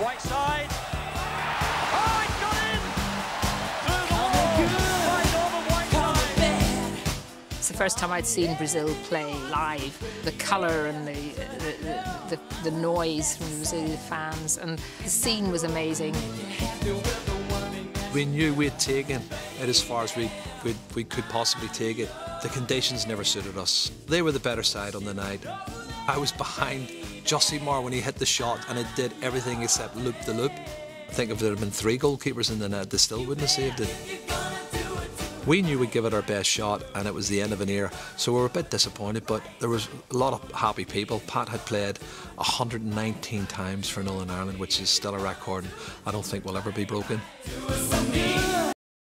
Whiteside. Oh, it's got in! Through the wall by Norman Whiteside. It's the first time I'd seen Brazil play live. The colour and the noise from the Brazilian fans, and the scene was amazing. We knew we'd taken it as far as we could possibly take it. The conditions never suited us. They were the better side on the night. I was behind Josimar when he hit the shot, and it did everything except loop the loop. I think if there had been 3 goalkeepers in the net, they still wouldn't have saved it. We knew we'd give it our best shot, and it was the end of an era, so we were a bit disappointed, but there was a lot of happy people. Pat had played 119 times for Northern Ireland, which is still a record, and I don't think will ever be broken.